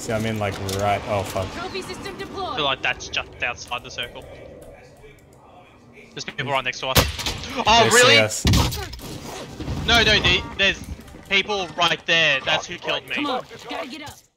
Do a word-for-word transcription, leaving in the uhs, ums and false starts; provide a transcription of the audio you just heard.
See, I'm in like right. Oh fuck. Trophy system deployed. I feel like that's just outside the circle. There's people right next to us. Oh, They see really? us. No, no, they, there's people right there. That's who killed me. Come on, gotta get up.